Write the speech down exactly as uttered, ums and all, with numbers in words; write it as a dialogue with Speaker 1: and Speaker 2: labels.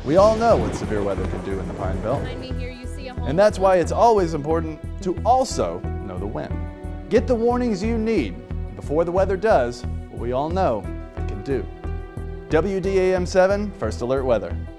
Speaker 1: We all know what severe weather can do in the Pine Belt.
Speaker 2: Behind me here you see a home.
Speaker 1: And that's why it's always important to also know the wind. Get the warnings you need before the weather does what we all know it can do. W D A M seven First Alert Weather.